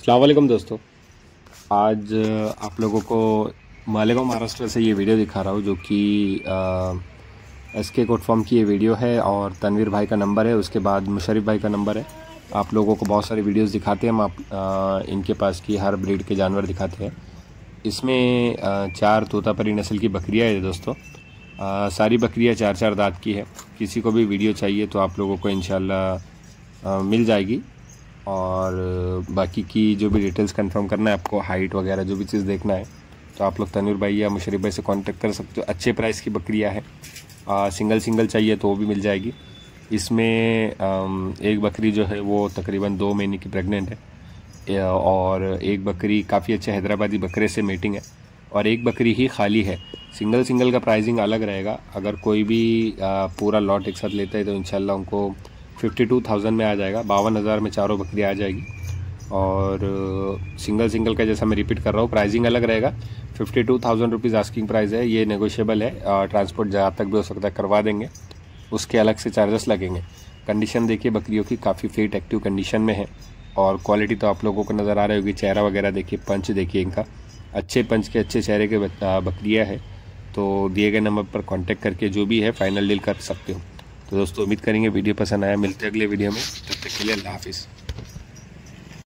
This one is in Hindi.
अस्सलाम वालेकुम दोस्तों। आज आप लोगों को मालेगांव महाराष्ट्र से ये वीडियो दिखा रहा हूँ जो कि SK कोट फार्म की ये वीडियो है और तनवीर भाई का नंबर है, उसके बाद मुशर्रफ भाई का नंबर है। आप लोगों को बहुत सारी वीडियोस दिखाते हैं हम, इनके पास की हर ब्रीड के जानवर दिखाते हैं। इसमें 4 तोतापरी नस्ल की बकरियाँ है दोस्तों। सारी बकरियाँ 4-4 दांत की है। किसी को भी वीडियो चाहिए तो आप लोगों को इंशाल्लाह मिल जाएगी। और बाकी की जो भी डिटेल्स कंफर्म करना है, आपको हाइट वगैरह जो भी चीज़ देखना है तो आप लोग तनवीर भाई या मुशर्रफ भाई से कांटेक्ट कर सकते हो। अच्छे प्राइस की बकरियां हैं। सिंगल चाहिए तो वो भी मिल जाएगी। इसमें एक बकरी जो है वो तकरीबन 2 महीने की प्रेग्नेंट है और एक बकरी काफ़ी अच्छे हैदराबादी बकरे से मीटिंग है और एक बकरी ही खाली है। सिंगल का प्राइसिंग अलग रहेगा। अगर कोई भी पूरा लॉट एक साथ लेता है तो इंशाल्लाह उनको 52,000 में आ जाएगा। 52,000 में चारों बकरियाँ आ जाएगी। और सिंगल का जैसा मैं रिपीट कर रहा हूँ, प्राइसिंग अलग रहेगा। 52,000 रुपीज़ आस्किंग प्राइस है। ये नेगोशिएबल है। ट्रांसपोर्ट जहाँ तक भी हो सकता है करवा देंगे, उसके अलग से चार्जेस लगेंगे। कंडीशन देखिए बकरियों की, काफ़ी फिट एक्टिव कंडीशन में है और क्वालिटी तो आप लोगों को नज़र आ रही होगी। चेहरा वगैरह देखिए, पंच देखिए इनका, अच्छे पंच के अच्छे चेहरे के बकरियाँ है। तो दिए गए नंबर पर कांटेक्ट करके जो भी है फाइनल डील कर सकते हो। तो दोस्तों उम्मीद करेंगे वीडियो पसंद आया। मिलते हैं अगले वीडियो में, तब तक के लिए अल्लाह हाफिज़।